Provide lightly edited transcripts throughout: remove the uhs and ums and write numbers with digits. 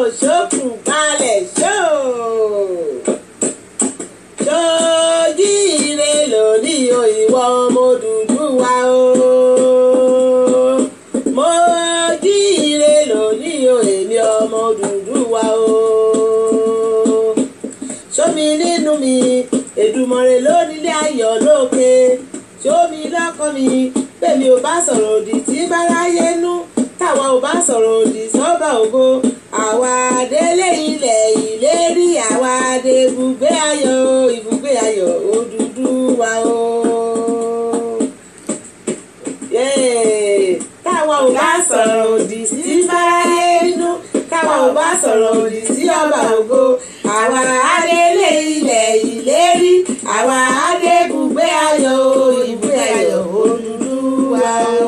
ṣókùn kalẹ̀ ṣó. Ṣojíire lónìí o ìwọ ọmọ Odùduwà o. Mo jíire lónìí o èmi ọmọ Odùduwà o. Ṣómi nínú mi Èdùmàrè lónílé ayọ̀ lókè. Ṣómi lọ́kàn mi bẹ́ẹ̀ni ò bá sọ̀rọ̀ òdì tí báráyé nú. Táwa ò bá sọ̀rọ̀ òdì sọ́ba ògo. Àwa délé ilẹ̀ ìlérí àwa dé ibùgbé ayọ̀ Odùduwà o. Táwa ò bá sọ̀rọ̀ òdì sí báráyé nú. Táwa ò bá sọ̀rọ̀ òdì sí ọba ògo. Àwa délé ilẹ̀ ìlérí àwa dé ibùgbé ayọ̀ Odùduwà o.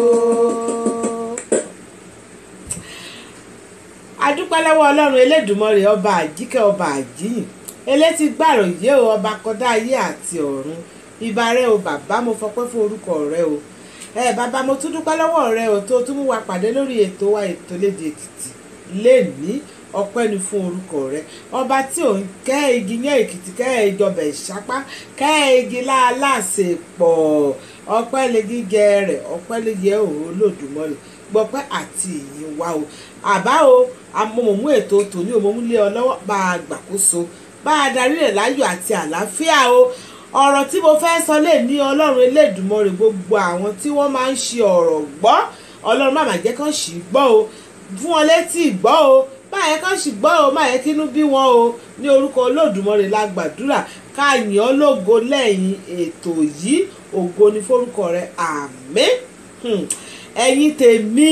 Adúpẹ́ lọ́wọ́ Ọlọ́run Elédùmarè ọba àjíkẹ́ ọba àjíyìn elétí gbàròyé o ọba kọ́dá ayé àti ọ̀run ìbà rẹ o bàbá mo fọpẹ́ fún orúkọ rẹ o bàbá mo tún dúpẹ́ lọ́wọ́ rẹ o tó tún mú wa pàdé lórí ètò wa ètò Lédè Èkìtì lénìí ọpẹ́ ni fún orúkọ rẹ ọba tí ò ń kẹ́ igi yẹn Èkìtì kẹ́ ìjọba Ìṣápá kẹ́ igi láàláṣẹ pọ̀ ọpẹ́ lè gígẹ rẹ̀ ọpẹ́ lè yẹ òun Olódùmarè gbọpẹ́ àti ìyìn wa o àbá o amọ̀mọ̀mú ètò tòní òmòmúlé ọ lọ́wọ́ bá a gbàkóso bá a darí rẹ̀ láyọ̀ àti àlàáfíà o ọ̀rọ̀ tí mo fẹ́ sọ lè ní Ọlọ́run Elédùmarè gbogbo àwọn tí wọ́n máa ń ṣe ọ̀rọ̀ gbọ́ Ọlọ́run má máa jẹ́ kán ṣì gbọ́ o fún wọn létí gbọ́ o má yẹ kán ṣì gbọ́ o má yẹ kínú bí wọn o ní orúkọ Olódùmarè la gbàdúrà ká yìn ọ́ lógo lẹ́yìn ètò yìí ògo ni forúkọ rẹ̀ àmín ẹ̀yin tèmi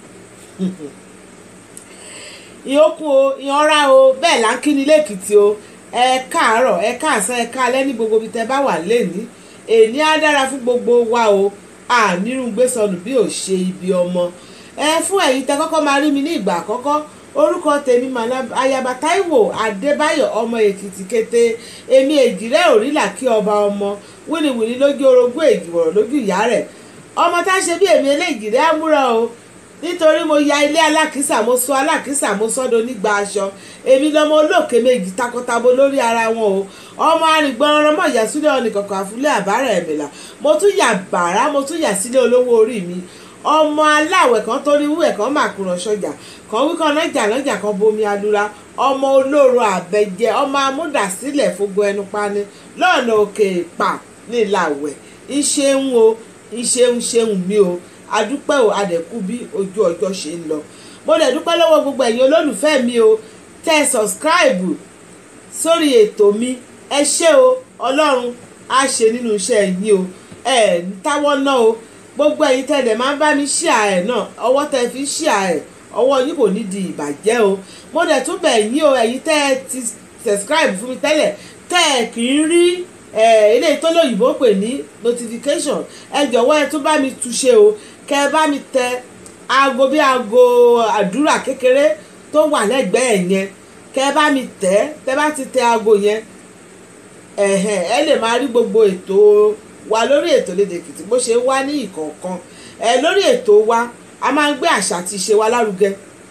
ìyókù o ìyanra o bẹ́ẹ̀ là ń kí ni lẹ́kìtì o ẹ káàárọ̀ ẹ káàsán ẹ káalẹ́ ní gbogbo ibi tẹ́ bá wà lẹ́ni èní á dára fún gbogbo wa o ànírúgbé sọnù bí ò ṣe ibi ọmọ fún ẹ̀yin tẹ́ kọ́kọ́ máa rí mi ní ìgbà àkọ́kọ́ orúkọ tèmi ayaba Táíwò Adébáyọ̀ ọmọ Èkìtì kété èmi èjìrẹ́ òrìlà kí ọba ọmọ wíníwíní lójú orogún èjìwọ̀rọ̀ lójú ìyá rẹ̀ ọmọ tá a ṣe bí èmi eléjìrẹ́ àmúra o nítorí mo ya ilé alákìísà mo sọ alákìísà mo sọ́dọ̀ nígbà aṣọ èmi lọmọ olóòkè méjì takọtabo lórí ara wọn o ọmọ arìngbọràn mọ ìyá sílé ọnìkọ̀kọ̀ àfúlé àbárẹ̀ ẹ̀mìlà mo tún yà bàrá mo tún yà sílé olówó orí mi ọmọ aláwẹ̀ kan tó rí wúwẹ̀ kan máa kúrọ̀ sọ́jà kan wí kan lọ́jà kan bomi alura ọmọ olóró àbẹ̀jẹ ọmọ amúdàsílẹ̀ fógo ẹnu pani lọ́nà òkè ìpà nílàwẹ̀ ìṣeun o ìṣeun mi o adúpẹ́ o adẹ̀kú bí ojú ọjọ́ ṣe ń lọ mo dẹ̀ dúpẹ́ lọ́wọ́ gbogbo ẹ̀yin olólùfẹ́ mi o tẹ́ sọ̀scribe sórí ètò mi ẹ ṣé o Ọlọ́run á ṣe nínú iṣẹ́ yín o ẹ ń táwọ́ náà o gbogbo ẹ̀yin tẹ́ dẹ̀ máa ń bá mi share ẹ̀ náà ọwọ́ tẹ́ fi share ẹ̀ ọwọ́ yín kò ní di ìbàjẹ́ o mo dẹ̀ tún bẹ̀ yín o ẹ̀yin tẹ́ ti subscribe fún mi tẹ́lẹ̀ tẹ́ kì í rí eléyìí tó lóyìnbó pè ní notification ẹ jọ̀wọ́ ẹ tún bá mi túṣe o kẹ́ bá mi tẹ aago bí aago àdúrà kékeré tó wà lẹ́gbẹ̀ẹ́ yẹn kẹ́ bá mi tẹ́ bá ti tẹ aago yẹn ẹ lè máa rí gbogbo ètò wa lórí ètò Lédè Èkìtì bó ṣe wá ní ìkọ̀ọ̀kan lórí ètò wa a máa ń gbé àṣà àti ìṣe wa lárugẹ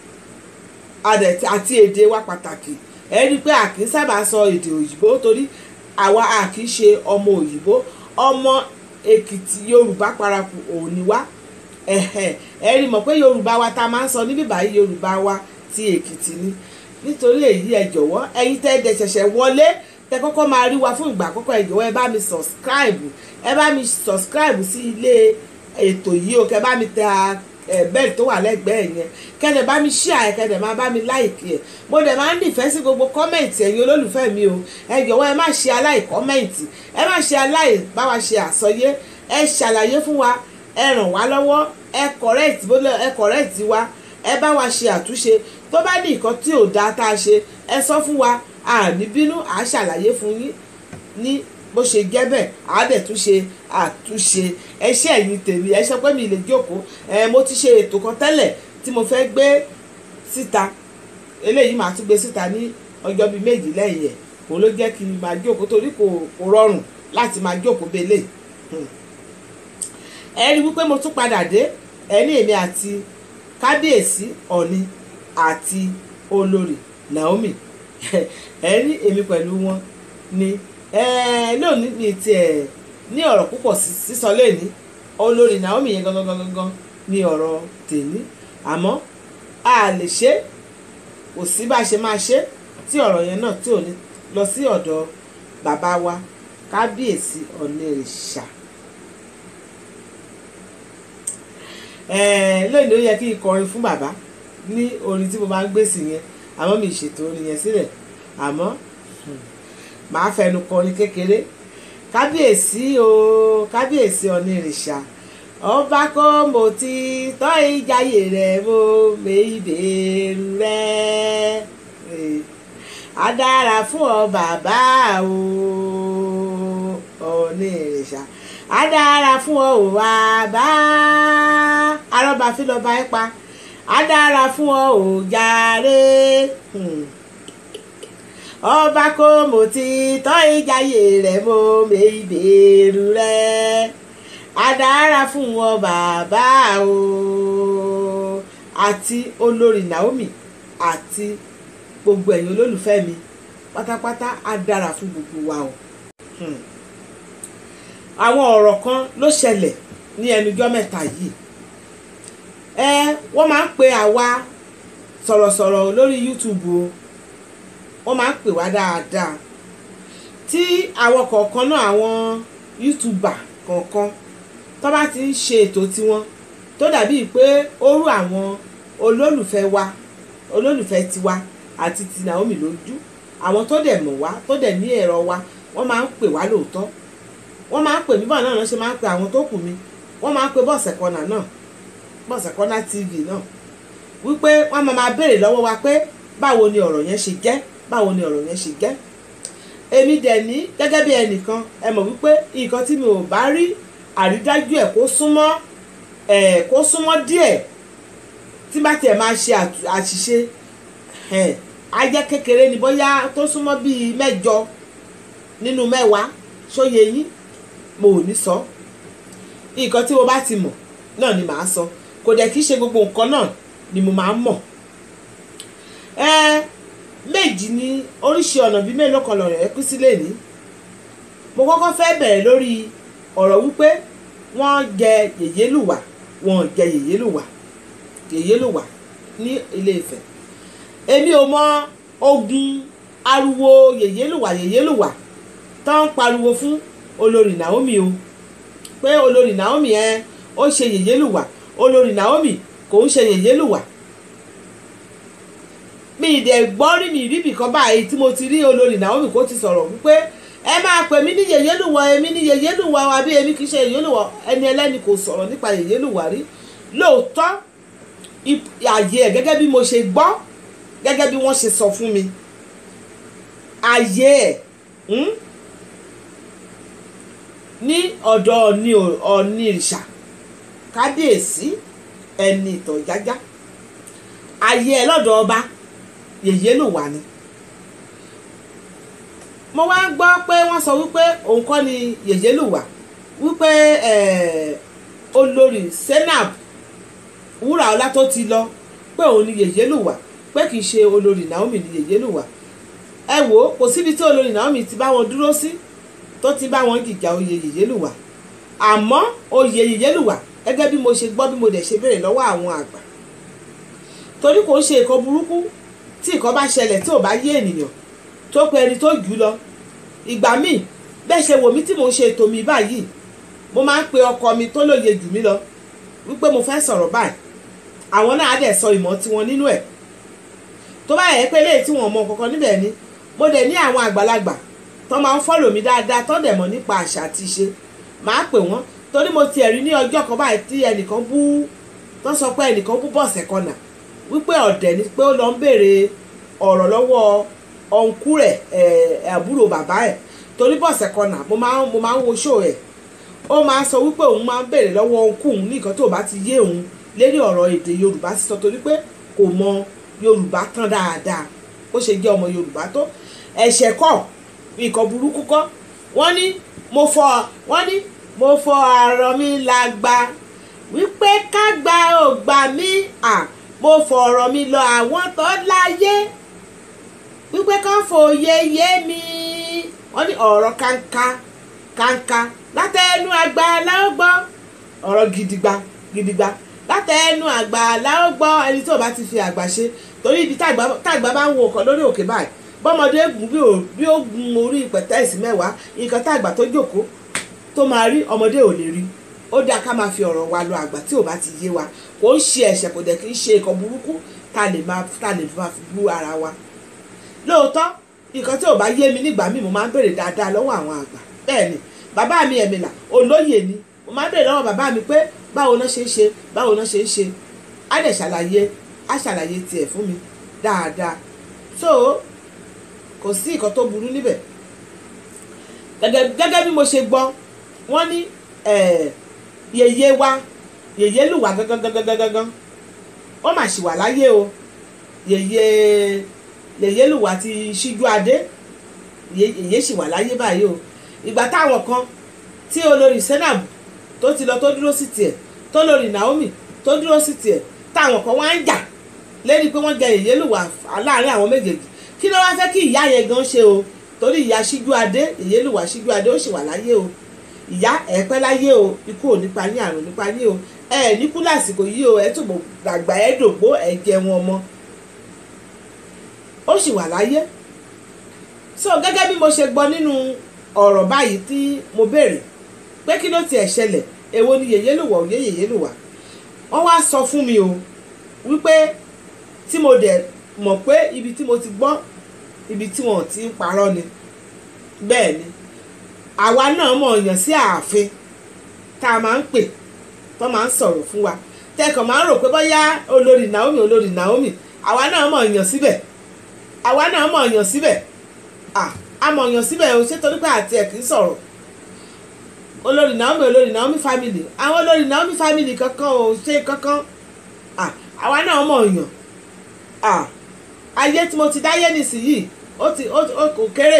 àti èdè wa pàtàkì ẹ rí i pé a kì í sábà sọ èdè òyìnbó torí àwa a kì í ṣe ọmọ òyìnbó ọmọ Èkìtì Yorùbá paraku òun ni wá ẹ rí mọ̀ pé Yorùbá wa ta máa ń sọ níbí báyìí Yorùbá wa ti Èkìtì ni nítorí èyí ẹ jọ̀wọ́ ẹ̀yin tẹ́ dẹ̀ ṣẹ̀ṣẹ̀ wọlé tẹ́ kọ́kọ́ máa rí wa fún ìgbà àkọ́kọ́ ẹ jọ̀wọ́ ẹ bá mi subscribe sí ilé ètò yìí o kẹ́ bá mi tẹ bẹ́ẹ̀ tó wà lẹ́gbẹ̀ẹ́ yẹn kẹ́dẹ̀ bá mi share kẹ́dẹ̀ máa bá mi like ẹ̀ mo dẹ̀ máa ń nífẹ̀ẹ́ sí gbogbo kọ́mẹ̀ntì ẹ̀yin olólùfẹ́ mi o ẹ jọ̀wọ́ ẹ má ṣe aláìkọ́mẹ̀ntì ẹ má ṣe bá wa ṣe àsọyé ẹ ṣàlàyé fún wa ẹ ràn wá lọ́wọ́ ẹ correct wa ẹ bá wa ṣe àtúnṣe tó bá ní nǹkan tí ò dáa tá a ṣe ẹ sọ fún wa àní bínú à ṣàlàyé fún yín ní bó ṣe jẹ́ bẹ́ẹ̀ á dẹ̀ tún ṣe àtúnṣe ẹ ṣé ẹ̀yin tèmi ẹ ṣe pé mi lè jókòó mo ti ṣe ètò kan tẹ́lẹ̀ tí mo fẹ́ gbé síta eléyìí màá tún gbé síta ní ọjọ́ bíi méjì lẹ́yìn ẹ̀ kò ló jẹ́ kí n máa jókòó torí kò rọrùn láti máa jókòó belé ẹ rí wípé mo tún padà dé ẹ ní èmi àti kábíyèsí Ọ̀ọ̀ni àti olórí Naomi ẹni èmi pẹ̀lú wọn ni lónìí mi tiẹ̀ ní ọ̀rọ̀ púpọ̀ sísọ lẹ́ni olórí Naomi yẹn gangan ní ọ̀rọ̀ tèmi àmọ́ a lè ṣe kò sí bá ṣe máa ṣe tí ọ̀rọ̀ yẹn náà tí ò ní lọ sí ọ̀dọ̀ bàbá wa kábíyèsí Ọ̀nìrìṣà. Lónìí ó yẹ kí n kọrin fún bàbá ní orin tí mo máa ń gbé sí yẹn àmọ́ mi ṣètò orin yẹn sílẹ̀ àmọ́ màá fẹnu kọrin kékeré. Kábíyèsí o kábíyèsí Ọ̀nìrìṣà ọba kó mo ti tọ́ ìjayé rẹ̀ mo méjìdèrú rẹ̀ á dára fún ọ bàbá o Ọ̀nìrìṣà á dára fún ọ ò bàbá arọ́bà fi lọ́ba ẹ̀ pa á dára fún ọ ò jàre ọba kó mo ti tọ́ ìjayé rẹ̀ mo méjìdèrú rẹ̀ á dára fún ọ bàbá o àti olórí Naomi àti gbogbo ẹ̀yin olólùfẹ́ mi pátápátá á dára fún gbogbo wa o. Àwọn ọ̀rọ̀ kan ló ṣẹlẹ̀ ní ẹnujọ́ mẹ́ta yìí wọ́n máa ń pe àwa sọ̀rọ̀sọ̀rọ̀ lórí YouTube o wọ́n máa ń pè wá dáadáa tí àwọn kọ̀ọ̀kan náà àwọn YouTuber kọ̀ọ̀kan tó bá ti ń ṣe ètò tiwọn tó dàbí pé ó rú àwọn olólùfẹ́ wa olólùfẹ́ tiwa àti ti Naomi lójú àwọn tó dẹ̀ mọ̀ wá tó dẹ̀ ní ẹ̀rọ wa wọ́n máa ń pè wá lóòótọ́ wọ́n máa ń pè mí báwọn náà ṣe máa ń pè àwọn tó kù mi wọ́n máa ń pè Bọ́ọ̀sẹ̀ Kọ́nà náà Bọ́ọ̀sẹ̀ Kọ́nà TV náà wípé wọ́n máa béèrè lọ́wọ́ wa pé báwo ni ọ̀rọ̀ yẹn ṣe jẹ́ báwo ni ọ̀rọ̀ yẹn ṣe jẹ́ èmi dẹ̀ ní gẹ́gẹ́ bí ẹnìkan ẹ mọ̀ wípé nǹkan tí mi ò bá rí àrídájú ẹ̀ kó súnmọ́ díẹ̀ tí bá tiẹ̀ máa ṣe àṣìṣe á jẹ́ kékeré ni bóyá tó súnmọ́ bíi 8 nínú 10 ṣóye yín mo ò ní sọ nǹkan tí mo bá ti mọ̀ náà ni màá sọ kò dẹ̀ kí ṣe gbogbo nǹkan náà ni mo máa ń mọ̀ méjì ní oríṣi ọ̀nà bíi mélòó kan lọ̀rọ̀ ẹ kú sílẹ̀ ní mo kọ́kọ́ fẹ́ bẹ̀rẹ̀ lórí ọ̀rọ̀ wípé wọ́n jẹ Yeyeluwa wọ́n jẹ Yeyeluwa ní Ilé Ifẹ̀ èmi ò mọ ogun ariwo Yeyeluwa tó ń pariwo fún olórí Naomi o pé olórí Naomi ó ṣe Yeyeluwa olórí Naomi kò ń ṣe Yeyeluwa mi ìdẹ̀ gbọ́ rí mi rí bìkan báyìí tí mo ti rí olórí Naomi kó ti sọ̀rọ̀ wípé ẹ máa pè mí ní Yeyeluwa èmi ní Yeyeluwa wa bí èmi kì í ṣe Yeyeluwa ẹni ẹlẹ́ni kò sọ̀rọ̀ nípa Yeyeluwa rí lóòótọ́ ààyè ẹ̀ gẹ́gẹ́ bí mo ṣe gbọ́ gẹ́gẹ́ bí wọ́n ṣe sọ fún mi ààyè ẹ̀ ní ọ̀dọ̀ Ọ̀nìrìṣà kábíyèsí ẹni ìtàn jájá ààyè ẹ̀ lọ́dọ̀ ọba Yeyeluwa ni mo wá ń gbọ́ pé wọ́n sọ wípé òun kọ́ ni Yeyeluwa wípé olórí Senab Wúràọlá tó ti lọ pé òun ni Yeyeluwa pé kì í ṣe olórí Naomi ni Yeyeluwa ẹ wò ó kò síbi tí olórí Naomi ti bá wọn dúró sí tó ti bá wọn jìjà oyè Yeyeluwa àmọ́ oyè Yeyeluwa gẹ́gẹ́ bí mo ṣe gbọ́ bí mo dẹ̀ ṣe béèrè lọ́wọ́ àwọn àgbà torí kò ń ṣe nǹkan burúkú tí nǹkan bá ṣẹlẹ̀ tí ò bá yé ènìyàn tó pe ẹni tó jù lọ ìgbà míì bẹ́ẹ̀ ṣe wò mí tí mo ń ṣe ètò mi báyìí mo máa ń pe ọkọ mi tó lóye jù mí lọ wípé mo fẹ́ sọ̀rọ̀ báyìí àwọn náà á dẹ̀ sọ ìmọ̀ tiwọn nínú ẹ̀ tó bá yẹ pé léyìí tí wọ́n mọ kankan níbẹ̀ ni mo dẹ̀ ní àwọn àgbàlagbà tó máa ń fọ́lò mi dáadáa tó dẹ̀ mọ̀ nípa àṣà àti ìṣe máa pè wọ́n torí mo tiẹ̀ rí ní ọjọ́ kan báyìí tí ẹnìkan bú tó sọ pé ẹnìkan bú Bọ́ọ̀sẹ̀ Kọ́nà wípé ọ̀dẹ̀ ni pé ó lọ ń béèrè ọ̀rọ̀ lọ́wọ́ ọ̀nkú rẹ̀ àbúrò bàbá ẹ̀ torí Bọ́ọ̀sẹ̀ Kọ́nà mo máa ń wo ṣó ẹ̀ ó máa sọ wípé òun máa ń béèrè lọ́wọ́ ọ̀nkú òun ní nǹkan tó bá ti yé òun lérí ọ̀rọ̀ èdè Yorùbá sísọ torí pé kò mọ Yorùbá tán dáadáa ó ṣe jẹ́ ọmọ Yorùbá tó ẹ̀ṣẹ̀ kọ́ nǹkan burúkú kọ́ wọ́n ní mo fọ àrọ̀ mi lágbá wípé ká gba ò gbà mí mo fọ̀rọ̀ mi lọ àwọn tó láyé wípé kán fòye yé mi. Wọ́n ní ọ̀rọ̀ kàńkà látẹnu àgbà la ó gbọ́, ọ̀rọ̀ gidigba látẹnu àgbà la ó gbọ́. Ẹni tí ò bá ti fi àgbà ṣe, torí ibi tàgbà bá ń wo ọkọ̀ lórí òkè báyìí, bọ́mọdé gùn bí ó gun orí pẹ̀tẹ́ẹ̀sì 10, nǹkan tàgbà tó jókòó tó máa rí ọmọdé ò lè rí. Ó dáa ká máa fi ọ̀rọ̀ wa lọ àgbà tí ò bá ti yé wa. Kò ń ṣe ẹ̀ṣẹ̀, kò dẹ̀ kí ń ṣe nǹkan burúkú tá lè máa fi bú ara wa. Lóòótọ́ nǹkan tí ò bá yé mi nígbà míì mo máa ń béèrè dáadáa lọ́wọ́ àwọn àgbà. Bẹ́ẹ̀ ni bàbá mi Ẹ̀mìlà olóyè ni, mo máa ń béèrè lọ́wọ́ bàbá mi pé báwo náà ṣe ń ṣe, báwo náà ṣe ń ṣe. Á dẹ̀ ṣàlàyé tiẹ̀ fún mi dáadáa. So kò sí nǹkan tó burú níbẹ̀. Gẹ́gẹ́ bí mo ṣe gbọ́, wọ́n ní Yeyeluwa gangan ó mà ṣì wà láyé o. Yeyeluwa ti ṣíjú adé, yèyé ṣì wà láyé báyìí o. Ìgbà táwọn kan tí olórí Senab tó ti lọ tó dúró sí tiẹ̀, tó lórí Naomi tó dúró sí tiẹ̀, táwọn kan wá ń jà lérí pé wọ́n jẹ Yeyeluwa láàrin àwọn méjèèjì. Kí ló wá fẹ́ kí ìyá yẹn gan ṣe o? Torí ìyá ṣíjú adé, Yeyeluwa ṣíjú adé ó ṣì wà láyé o. Ìyá ẹ pẹ́ láyé o, ikú ò nípa yín, àrùn nípa yín o. Ẹ ní kú lásìkò yìí o, ẹ túbọ̀ dàgbà, ẹ dògbó, ẹ jẹun ọmọ. Ó ṣì wà láyé. So gẹ́gẹ́ bí mo ṣe gbọ́ nínú ọ̀rọ̀ báyìí tí mo béèrè pé kí ló tiẹ̀ ṣẹlẹ̀, èwo ni Yeyeluwa òye Yeyeluwa. Wọ́n wá sọ fún mi o wípé tí mo dẹ̀ mọ̀ pé ibi tí mo ti gbọ́, ibi tí wọ́n ti ń parọ́ ni. Bẹ́ẹ̀ ni àwa náà mọ̀ yàn sí ààfin tá a máa ń pè tó máa ń sọ̀rọ̀ fún wa. Tẹ́kàn máa ń rò pé bóyá olórí Naomi, àwa náà mọ̀ yàn síbẹ̀. A mọ̀ yàn síbẹ̀ o, ṣé torí pé àti ẹ̀ kì í sọ̀rọ̀. Olórí Naomi family, àwọn olórí Naomi family kankan ò ṣe kankan. Àwa náà mọ̀ yàn. Ayé tí mo ti dáyé nísìnyí ó kò kéré.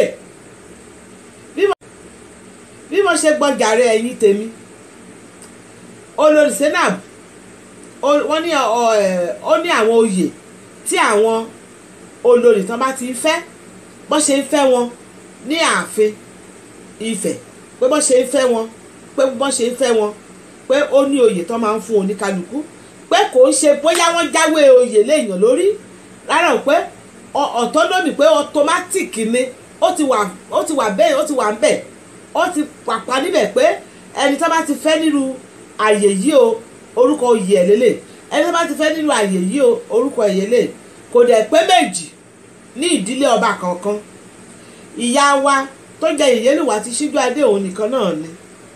Bí mo ṣe gbọ́ jàre ẹ̀yin tèmi, olórí Senab wọ́n ní ó ní àwọn oyè tí àwọn olórí tán bá ti ń fẹ́, bọ́ ṣe ń fẹ́ wọn ní ààfin Ifẹ̀, pé bọ́ ṣe ń fẹ́ wọn, pé ó ní oyè tán máa ń fún oníkálukú, pé kò ń ṣe bóyá wọ́n jáwé oyè léèyàn lórí rárá, pé autonomy, pé automatic ni ó ti wà bẹ́ẹ̀, ó ti wà ń bẹ̀, ó ti pàpà níbẹ̀ pé ẹni tó bá ti fẹ́ nírú àyè yìí o, orúkọ oyè ẹ̀ lélẹ̀. Ẹni tó bá ti fẹ́ nírú àyè yìí o, orúkọ ẹ̀yẹ lè. Kò dẹ̀ pé méjì ní ìdílé ọba kankan. Ìyá wa tó jẹ Yeyeluwa ti ṣíjú adé òun nìkan náà ni.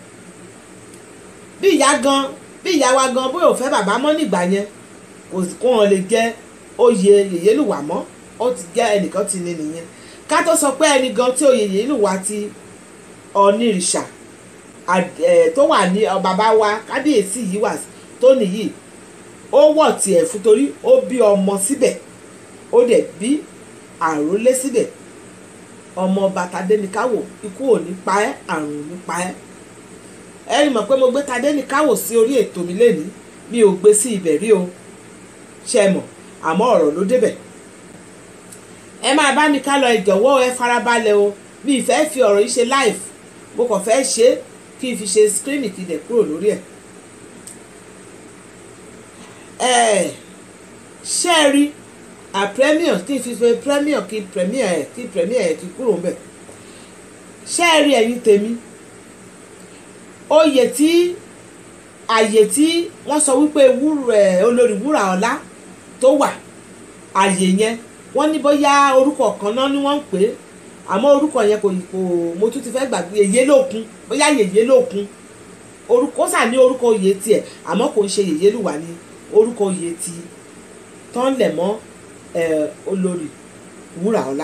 Bí ìyá wa gan bóyá ò fẹ́ bàbá mọ́ nígbà yẹn, kò hàn lè jẹ oyè Yeyeluwa mọ́, ó ti jẹ́ ẹnìkan ti ní nìyẹn. Ká tó sọ pé ẹni gan tí oyè Yeyeluwa ti onírìṣà tó wà ní bàbá wa kábíyèsí yìí wà tó nìyí, ó wọ̀ tiẹ̀ fún torí ó bí ọmọ síbẹ̀, ó dẹ̀ bí àrólé síbẹ̀. Ọmọ ọba Tadenikawo, ikú ò ní pa ẹ́, àrùn ò ní pa ẹ́. Ẹ rí mọ̀ pé mo gbé Tadenikawo sí orí ètò mi lénìí, mi ò gbé sí ibẹ̀ rí o, ṣe mọ̀, àmọ́ ọ̀rọ̀ ló débẹ̀. Ẹ máa bá mi ká lọ, ẹ jọ̀wọ́ ẹ farabalẹ̀ o. Mi ì fẹ́ fi ọ̀rọ̀ yìí ṣe live, mo kàn fẹ́ ṣe kí n fi ṣe screen kí n dẹ̀ kúrò lórí ẹ̀. Ṣé ẹ rí premier kí n fi ṣe premier kí premier ẹ̀ kí kúrò ń bẹ̀. Ṣé ẹ rí ẹ̀yin tèmi, oyè tí àyè tí wọ́n sọ wípé olórí wúrà ọlá tó wà, àyè yẹn wọ́n ní bóyá orúkọ kan náà ni wọ́n ń pè é, àmọ́ orúkọ yẹn kò mo tún ti fẹ́ gbàgbé. Yèyélókun, bóyá Yèyélókun, orúkọ sà ní orúkọ oyè tiẹ̀, àmọ́ kò ń ṣe Yeyeluwa ní orúkọ oyè ti tán lẹ̀ mọ́ olórí wúrà ọlá.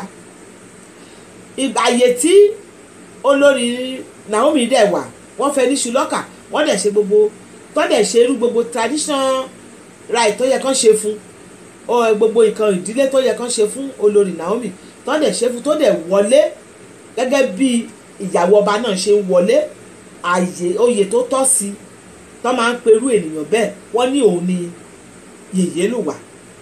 Àyè tí olórí Naomi dẹ̀ wà, wọ́n fẹ́ ní ṣùlọ́kà, wọ́n dẹ̀ ṣe gbogbo tó dẹ̀ ṣe irú gbogbo tradition right tó yẹ kán ṣe fún gbogbo nǹkan ìdílé tó yẹ kán ṣe fún olórí Naomi, tó dẹ̀ ṣe fún, tó dẹ̀ wọlé gẹ́gẹ́ bí ìyàwó ọba náà ṣe ń wọlé àyè oyè tó tọ́ sí tó máa ń perú ènìyàn bẹ́ẹ̀. Wọ́n ní òun ni Yeyeluwa.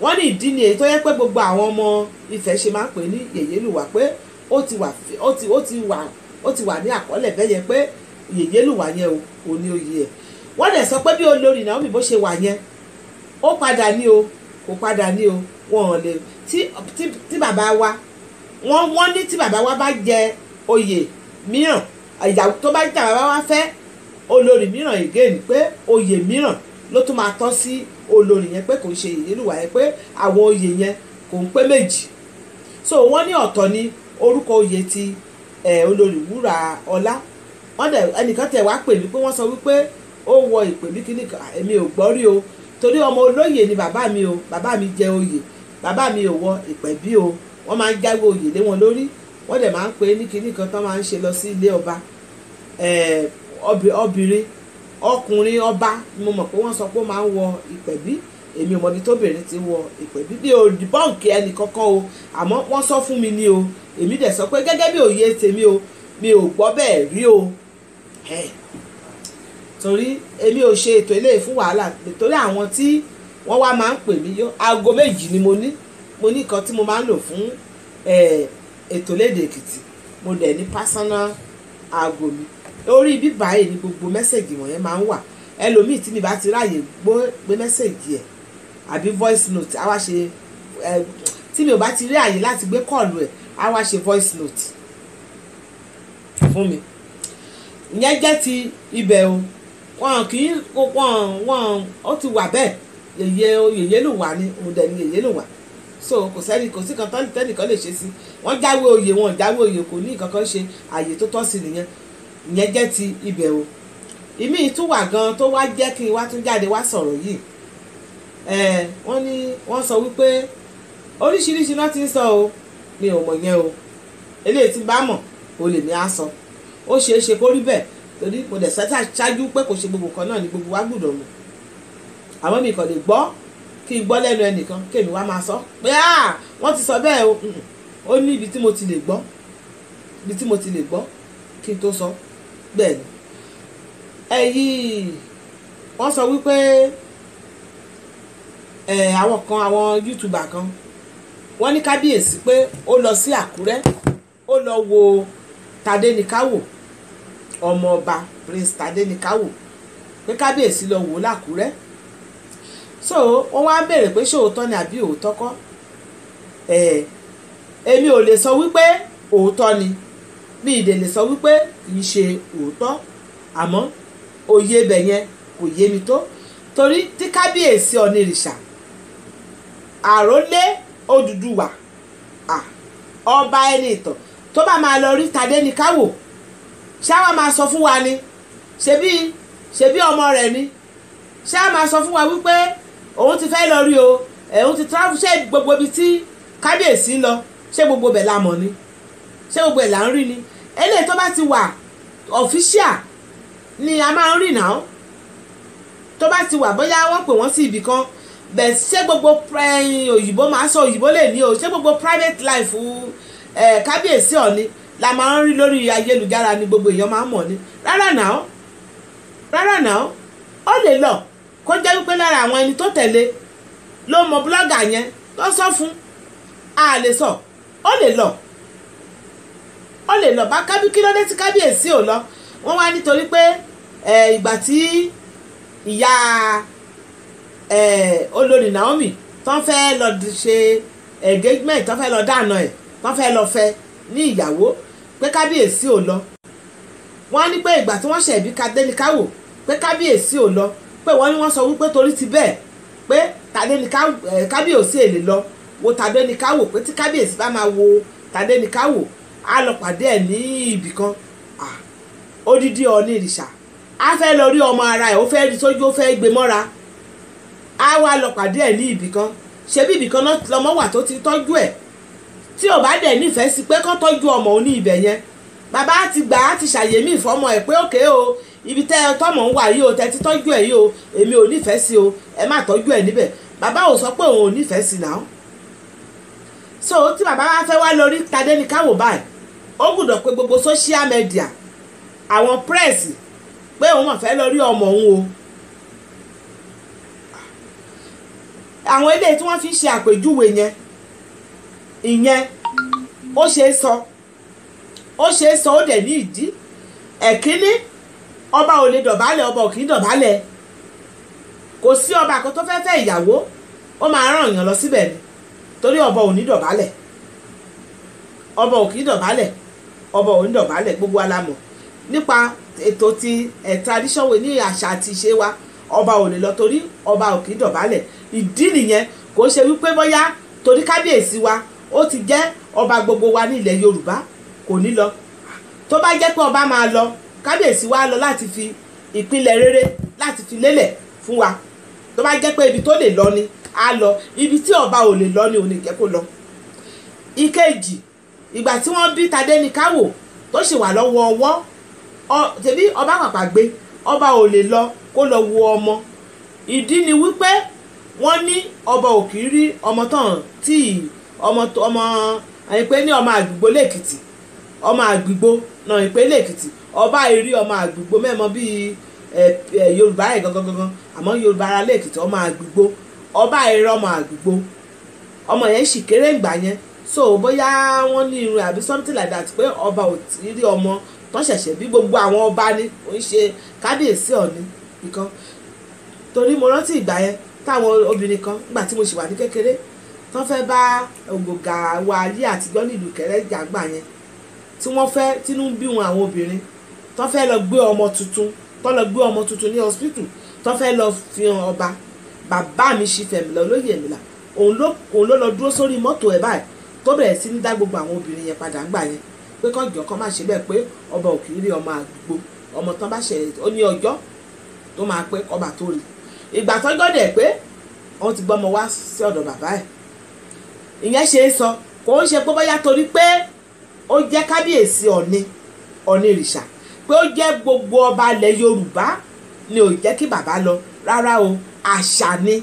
wọ́n ní ìdí ni èyí tó yẹ pé gbogbo àwọn ọmọ Ifẹ̀ ṣe máa ń pè ní Yeyeluwa pé ó ti wà ní àkọọ́lẹ̀ bẹ́ẹ̀ yẹn pé Yeyeluwa yẹn ò ní oyè ẹ̀. wọ́n dẹ̀ sọ pé bí olórí Naomi bó ṣe wà yẹn ó padà ní o kò padà ní o wọn ò lè tí bàbá wa wọ́n ní tí bàbá wa bá jẹ oyè mìíràn ìyàwó tó bá jẹ bàbá wa fẹ́ olórí mìíràn again pé oyè mìíràn ló tún máa tọ́ sí olórí yẹn pé kò ń ṣe Yeyeluwa yẹn pé àwọn oyè yẹn kò ń pé méjì. so wọ́n ní ọ̀tọ̀ ní orúkọ oyè ti olórí wúrà ọlá. wọ́n dẹ̀ ẹnìkan tẹ̀ wá pè mí pé wọ́n sọ wípé ó wọ ìpè bí kíní kan èmi ò gbọ́ rí o torí ọmọ olóyè ni bàbá mi o bàbá mi jẹ oyè bàbá mi ò wọ ìpè bí o wọ́n máa ń jáwé oyè lé wọn lórí wọ́n dẹ̀ máa ń pè ní kíní kan tó máa ń ṣe lọ sí ilé ọba obìnrin ọkùnrin ọba mo mọ̀ pé wọ́n sọ pé ó máa ń wọ ìpè bí èmi ò mọ̀ bí tóbìnrin ti wọ ìpè bí bí o dìbọ́ǹkì ẹnì kankan o àmọ́ wọ́n sọ fún mi ní o èmi dẹ̀ sọ pé gẹ́gẹ́ bí òye tèmi o mi ò gbọ́ bẹ́ẹ̀ rí o torí èmi ò ṣe ètò eléyìí fún wàhálà torí àwọn tí wọ́n wá máa ń pè mí yó aago méjì ni mo ní nǹkan tí mo máa ń lò fún ètò lédè Èkìtì mo dẹ̀ ní personal aago mi orí bíbá yìí ni gbogbo mẹ́sẹ̀gì wọ̀nyẹn máa ń wà ẹlòmíì tí mi bá ti ráàyè gbé mẹ́sẹ̀gì ẹ̀ àbí voice note á wá ṣe tí mi ò bá ti rí àyè láti gbé kọ́ọ̀lù ẹ̀ á wá ṣe voice note fún mi ìyẹn jẹ́ ti ibẹ̀ o wọn kì í wọn ó ti wà bẹ́ẹ̀ Yeyeluwa ni òun dẹ̀ ni Yeyeluwa so kò sí kan tẹ́nìkan lè ṣe sí wọ́n jáwé oyè wọn jáwé oyè kò ní nǹkan kan ṣe àyè tó tọ́ sí nìyẹn ìyẹn jẹ́ ti ibẹ̀ o ìmí tún wà gan tó wá jẹ́ kí n wá tún jáde wá sọ̀rọ̀ yìí wọ́n sọ wípé oríṣiríṣi náà ti ń sọ o mi ò mọ̀ yẹn o eléyìí tí bá mọ̀ o lè ní á sọ ó ṣeé ṣe kó rí bẹ́ẹ̀ torí mo dẹ̀ ṣáájú pé kò ṣe gbogbo kan náà ni gbogbo wa gbọ́dọ̀ mọ̀ àwọn mi kàn lè gbọ́ kí n gbọ́ lẹ́nu ẹnìkan kémi wá máa sọ pé wọ́n ti sọ bẹ́ẹ̀ o ó ní ibi tí mo ti lè gbọ́ kí n tó sọ bẹ́ẹ̀ ni wọ́n sọ wípé àwọn YouTuber kan wọ́n ní kábíyèsí pé ó lọ sí Àkúrẹ́ ó lọ wo Tadenikawo ọmọ ọba Prince Tadenikawo pé kábíyèsí lọ wò lákúrẹ́ so wọ́n wá béèrè pé ṣé òótọ́ ni àbí òótọ́ kọ́ èmi ò lè sọ wípé òótọ́ ni mi ìdè lè sọ wípé kì í ṣe òótọ́ àmọ́ òye ibẹ̀ yẹn kò yé mi tó torí tí kábíyèsí Ọ̀nìrìṣà àrólé Odùduwà ọba ẹni ìtàn tó bá máa lọ rí Tadenikawo ṣáwa máa sọ fún wa ni ṣebí ọmọ rẹ̀ ni ṣáwa máa sọ fún wa wípé òun ti fẹ́ lọ rí o òun ti travel ṣé gbogbo ibi tí kábíyèsí lọ ṣé gbogbo bẹ̀ la mọ̀ ni ṣé gbogbo ẹ̀ là ń rí ni eléyìí tó bá ti wà official ni a máa ń rí náà tó bá ti wà bóyá wọ́n pè wọ́n sí ibì kan bẹ̀ ṣé gbogbo òyìnbó máa sọ òyìnbó lè ní o ṣé gbogbo private life kábíyèsí Ọ̀ọ̀ni la máa ń rí lórí ayélujára ni gbogbo èèyàn máa ń mọ̀ ni rárá náà ó lè lọ kó jẹ́ wípé lára àwọn ẹni tó tẹ̀lé ló mọ blọ́gà yẹn tó sọ fún a lè sọ ó lè lọ bá kí ló dé tí kábíyèsí ò lọ wọ́n wá nítorí pé ìgbà tí ìyá olórí Naomi tó ń fẹ́ lọ ṣe engagement tó ń fẹ́ lọ dáná ẹ̀ tó ń fẹ́ lọ fẹ́ ní ìyàwó pé kábíyèsí ò lọ wọ́n ní pé ìgbà tí wọ́n ṣẹ̀bí Tadenikawo pé kábíyèsí ò lọ pé wọ́n ní wọ́n sọ wípé torí ti bẹ́ẹ̀ pé kábíyèsí èlè lọ wo Tadenikawo pé tí kábíyèsí bá máa wo Tadenikawo á lọ pàdé ẹ̀ ní ibì kan odidi Ọ̀nìrìṣà á fẹ́ lọ rí ọmọ ara ẹ̀ ó fẹ́ rí sójú ó fẹ́ gbé mọ́ra á wá lọ pàdé ẹ̀ ní ibì kan ṣebí ibì kan náà lọmọ wà tó ti tọ́jú ẹ̀ tí ò bá dẹ̀ nífẹ̀ẹ́ sí pé kó tọ́jú ọmọ òní ibẹ̀ yẹn bàbá ti gbà á ti ṣàyèmí ìfọ́mọ ẹ̀ pé òkè o ibi tẹ́ tọ́mọ̀ ń wà yìí o tẹ́ ti tọ́jú ẹ̀ yìí o èmi ò nífẹ̀ẹ́ sí o ẹ má tọ́jú ẹ̀ níbẹ̀ bàbá ò sọ pé òun ò nífẹ̀ẹ́ sí náà so tí bàbá wa fẹ́ wá lórí Tadenikawo báyìí ó gbọ́dọ̀ pé gbogbo social media àwọn press pé òun mọ̀ fẹ́ lọ rí ọmọ òun o àwọn eléyìí tí wọ́n fi ń ṣe àpèjúwe yẹn ìyẹn ó ṣe é sọ ó dẹ̀ ní ìdí. ẹ̀kíní ọba ò lè dọ̀bálẹ̀, ọba ò kì í dọ̀bálẹ̀. kò sí ọba kan tó fẹ́ fẹ́ ìyàwó ó máa rán èèyàn lọ síbẹ̀ ni, torí ọba ò ní dọ̀bálẹ̀, ọba ò kì í dọ̀bálẹ̀, ọba ò ní dọ̀bálẹ̀. gbogbo alamọ̀ nípa ètò ti tradition ní àṣà àti ìṣe wa, ọba ò lè lọ torí ọba ò kì í dọ̀bálẹ̀. ìdí nìyẹn, kò ṣe wípé bóyá torí kábíyèsí wa ó ti jẹ́ ọba gbogbo wa ní ilẹ̀ Yorùbá kò ní lọ. tó bá jẹ́ pé ọba máa lọ, kábíyèsí wa lọ láti fi ìpìlẹ̀ rere láti fi lélẹ̀ fún wa. tó bá jẹ́ pé ibi tó lè lọ ni á lọ, ibi tí ọba ò lè lọ ni ò ní jẹ́ kó lọ. ìkejì, ìgbà tí wọ́n bí Tadenikawo tó sì wà lọ́wọ́ ọwọ́, tẹ̀bí ọba pàpà gbé, ọba ò lè lọ kó lọ wo ọmọ. ìdí ni wípé wọ́n ní ọba ò kì í rí ọmọ tán tí ọmọ àìpé ní ọmọ àgbègbè lẹ́kìtì, ọmọ àgbègbè náà ìpè lẹ́kìtì, ọba ìrí ọmọ àgbègbè mẹ́mọ bíi Yorùbá ẹ̀ gangan, àmọ́ Yorùbá ara lẹ́kìtì ọmọ àgbègbè, ọba ìrí ọmọ àgbègbè, ọmọ yẹn sì kéré ìgbà yẹn. so bóyá wọ́n ní irun àbí something like that pé ọba ò tí rí ọmọ tó ṣẹ̀ṣẹ̀ bí. gbogbo àwọn ọba ni ó ń ṣe kábíyèsí Ọ̀ọ̀ni nìkan. torí mo rántí ìgbà yẹn táwọn obìnrin kan nígbà tí mo ṣì wà ní kékeré tó fẹ́ bá ògògà wa ayé àtijọ́ nílùú Ìkẹrẹ́ jàgbà yẹn, tí wọ́n fẹ́ tínú bí wọn àwọn obìnrin tó fẹ́ lọ gbé ọmọ tuntun ní hospital tó fẹ́ lọ fi hàn ọba. bàbá mi ṣì fẹ̀mí lọ lóye mi là, òun ló lọ dúró sórí mọ́tò ẹ̀ báyìí tó bẹ̀rẹ̀ sí ní dá gbogbo àwọn obìnrin yẹn padà ńgbà yẹn pé kọ́jọ́ kan má ṣe bẹ́ẹ̀, pé ọba ò kì í rí ọmọ àgbègbè, ọmọ tán bá ṣe ó ní ọjọ́ tó máa pé ọba tó rí. ìgbà tó gbọ́dẹ̀ pé wọ́n ti gbọ́mọ wá sí ọ̀dọ̀ bàbá ẹ̀. ìyẹn ṣe é sọ, kò ń ṣe pé bóyá torí pé ó jẹ́ kábíyèsí Ọ̀ọ̀ni ìrìṣà, pé ó jẹ́ gbogbo ọba ilẹ̀ Yorùbá ni ò jẹ́ kí bàbá lọ. rárá o, àṣà ni.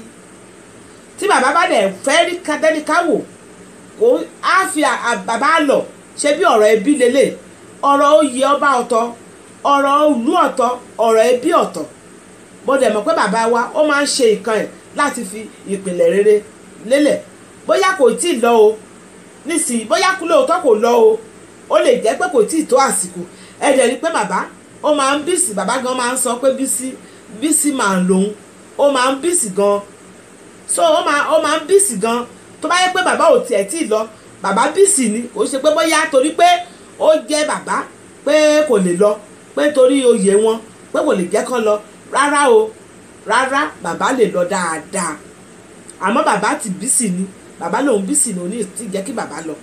tí bàbá bá dẹ̀ fẹ́ rí Tadenikawo kò á fi bàbá lọ ṣe bí ọ̀rọ̀ ẹbí lélẹ̀, ọ̀rọ̀ oyè ọba ọ̀tọ̀, ọ̀rọ̀ ìlú ọ̀tọ̀, ọ̀rọ̀ ẹbí ọ̀tọ̀. bó dẹ̀ mọ̀ pé bàbá wa ó máa ń ṣe nǹkan ẹ̀ láti fi ìpìlẹ̀ rere lélẹ̀. bóyá kò tí ì lọ o nísìnyí, bóyá kú lóòótọ́ kò lọ o, ó lè jẹ́ pé kò tí ì tó àsìkò. ẹ dẹ̀ rí pé bàbá ó máa ń bísí, bàbá gan máa ń sọ pé bísí máa ń lòun, ó máa ń bísí gan. so ó máa ń bísí gan. tó bá yẹ pé bàbá ò tiẹ̀ tí ì lọ, bàbá bísí ni, kò ṣe pé bóyá torí pé ó jẹ́ bàbá pé kò lè lọ, pé torí oyè wọn pé kò lè jẹ́ kán lọ. rárá o, rárá, bàbá lè lọ dáadáa, àmọ́ bàbá ti bísí ni, bàbá lòun bísí ni, ò ní tí jẹ́ kí bàbá lọ.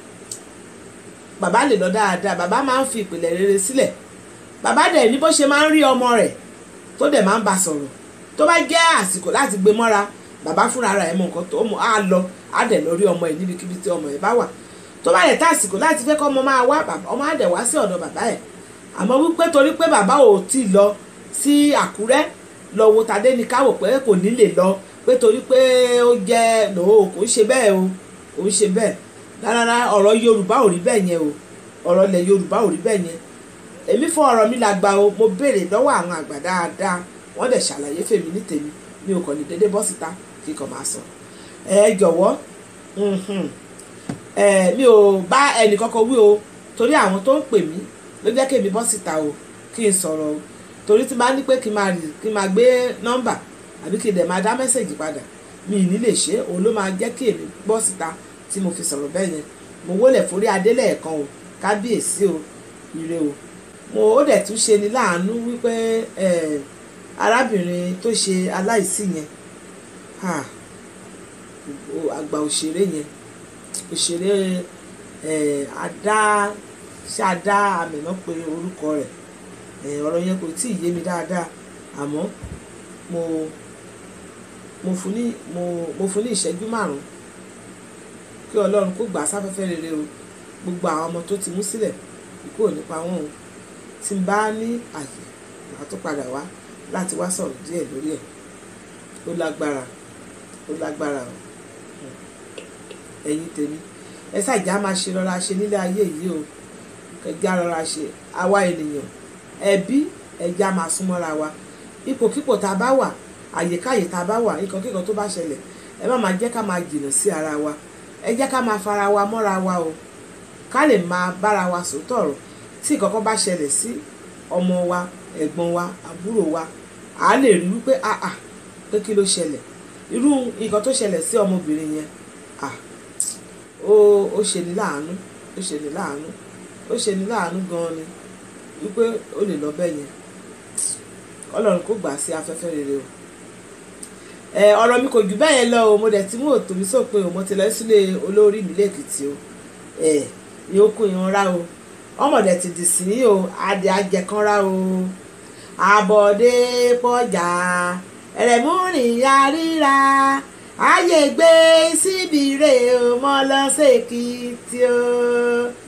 bàbá lè lọ dáadáa, bàbá máa ń fi ìpìlẹ̀ rere sílẹ̀. bàbá dẹ̀ ní bó ṣe máa ń rí ọmọ rẹ̀ tó dẹ̀ máa ń bá sọ̀rọ̀. tó bá jẹ́ àsìkò láti gbé mọ́ra, bàbá fúnra rẹ̀ mọ nǹkan tó mọ̀ á lọ, á dẹ̀ lọ rí ọmọ ẹ̀ níbikíbi tí ọmọ ẹ̀ bá wà. tó bá dẹ̀ tá àsìkò láti fẹ́ kọ́ ọmọ máa wá, ọmọ á dẹ̀ wá sí ọ̀dọ̀ bàbá ẹ̀. àmọ́ wípé torí pé bàbá ò tí ì lọ sí Àkúrẹ́ lọ wo Tadenikawo pé kò ní lè lọ, pé torí pé ó jẹ́ kò ń ṣe bẹ́ẹ̀ o, kò ń ṣe bẹ́ẹ̀ rárá. ọ̀rọ̀ Yorùbá ò rí bẹ́ẹ̀ yẹn o, ọ̀rọ̀ ilẹ̀ Yorùbá ò rí bẹ́ẹ̀ yẹn. èmi fún ọ̀rọ̀ mi làgbà o, mo béèrè lọ́wọ́ àwọn àgbà dáadáa, wọ́n dẹ̀ ṣàlàyé fèmí ní tèmi, mi ò kàn lè dédé bọ́ síta kí kàn máa sọ. jọ̀wọ́ mi ò bá ẹnì kankan wí o, torí àwọn tó ń pè mí ló jẹ́ kí èmi bọ́ síta o kí n sọ̀rọ̀ o. torí tí bá ní pé kí n máa gbé nọ́mbà àbí kí n dẹ̀ máa dá mẹ́sẹ̀gì padà, mi ì ní lè ṣe. òun ló máa jẹ́ kí èmi bọ́ síta tí mo fi sọ̀rọ̀ bẹ́ẹ̀ yẹn. mo wólẹ̀ forí adé lẹ́ẹ̀kan o, kábíyèsí o, ire o. ó dẹ̀ tún ṣe ni láàánú wípé arábìnrin tó ṣe aláìsí yẹn, àgbà òṣèré yẹn, òṣèré adá àmìnà pé orúkọ rẹ̀, ọ̀rọ̀ yẹn kò tí ì yé mi dáadáa, àmọ́ mo fún ní ìṣẹ́jú 5 kí Ọlọ́run kó gbà sáfẹ́fẹ́ rere o. gbogbo àwọn ọmọ tó ti mú sílẹ̀ ikú ò nípa wọn o. tí n bá ní àyè màá tó padà wá láti wá sọ̀rọ̀ díẹ̀ lórí ẹ̀. ó lágbára o. ẹ̀yin tèmi, ẹ ṣàjà máa ṣe rọra ṣe nílé ayé yìí o. ẹja rọra ṣe, àwa ènìyàn ẹbí ẹja máa súnmọ́ra wa. ipòkípò tá a bá wà, àyèkáyè tá a bá wà, ìkànkíkan tó bá ṣẹlẹ̀, ẹ má máa jẹ́ ká máa jìnnà sí ara wa, ẹ jẹ́ ká máa fara wa mọ́ra wa o, ká lè máa bára wa sòótọ́ ọ̀rọ̀. Tí ìkọ̀kọ̀ bá ṣẹlẹ̀ sí ọmọ wa, ẹ̀gbọ́n wa, àbúrò wa, à lè rí wípé pé kí ló ṣẹlẹ̀. Irú nǹkan tó ṣẹlẹ̀ sí ọmọbìnrin yẹn ó ṣe ní láàánú, ó ṣe ní láàánú, ó ṣe ní láàánú gan ni wípé ó lè lọ bẹ́ẹ̀ yẹn. Ọlọ́run kó gbà sí afẹ́fẹ́ rere o. Ọ̀rọ̀ mi kò jù bẹ́ẹ̀ yẹn lọ o, mo dẹ̀ ti mú òtò mi sópin o, mo ti lọ sílé olórí mi lẹ́kìtì o. Ní ó kún ìhun rá o, ọmọdé ti dì sí o, adé ajẹkanra o. Àbọ̀dé pọ̀jà ẹ̀rẹ̀múrìnyá ríra, ayé gbé síbi rè o, mọ́ lọ sí Èkìtì o.